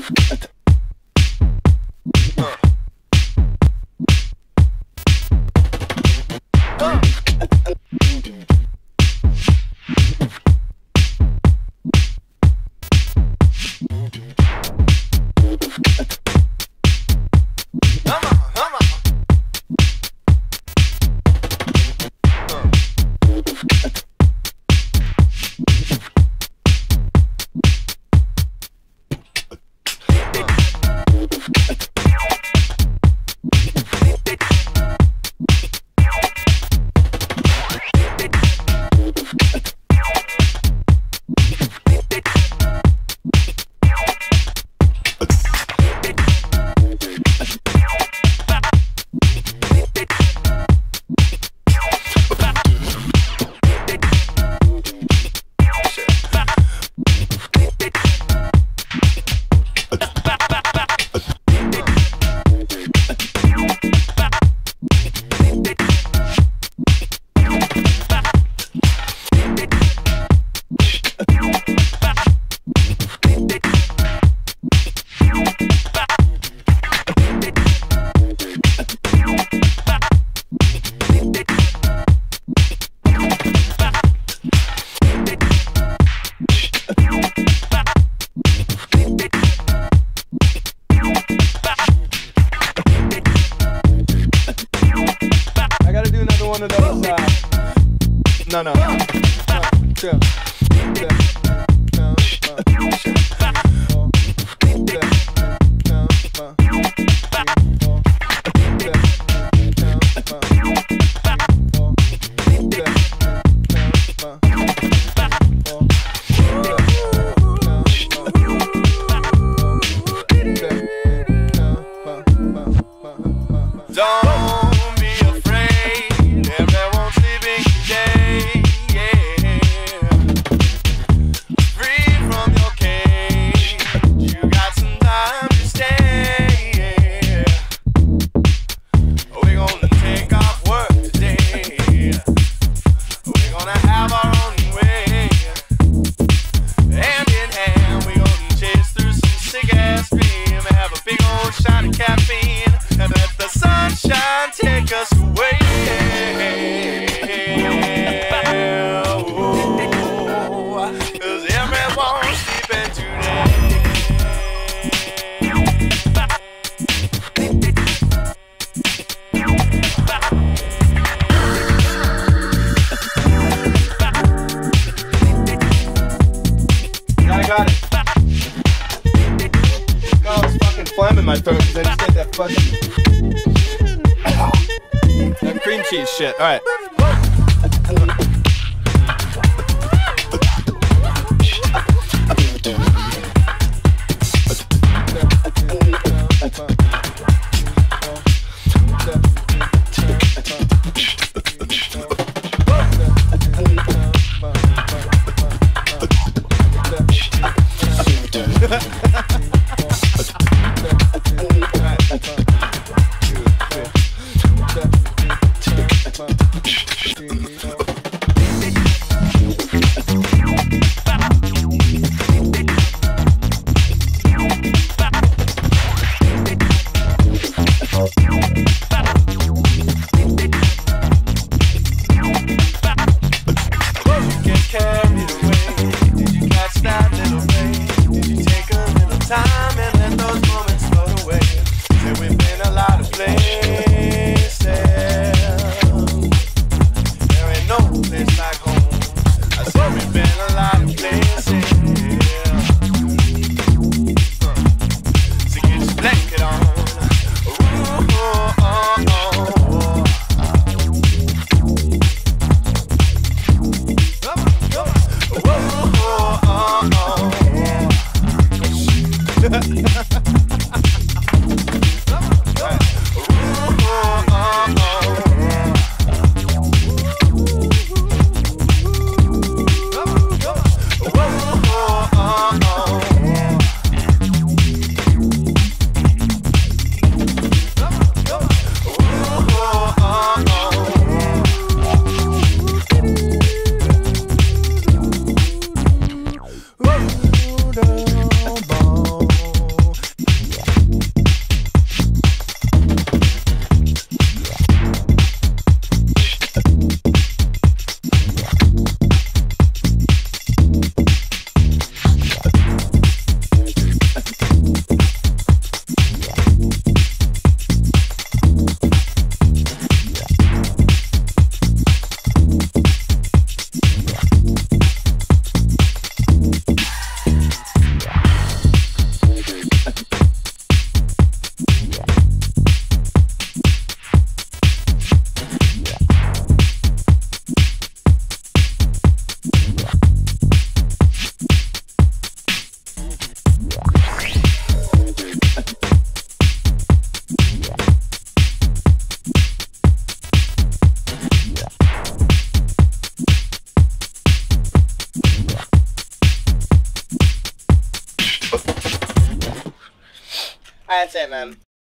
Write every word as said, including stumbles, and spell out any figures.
one of those, uh, no, no, no, two, two, no, uh, shit. Don't be afraid, everyone's sleeping today, yeah. Free from your cage, you got some time to stay, yeah. We're gonna take off work today, we're gonna have our own way. Hand in hand, we're gonna chase through some sick-ass dream, have a big old shot of caffeine, and let the sunshine take us away. Oh, 'cause everyone's sleeping today. Yeah, I got it. Got all this fucking phlegm in my throat because I just did that fucking that cream cheese shit. All right. That's it, man.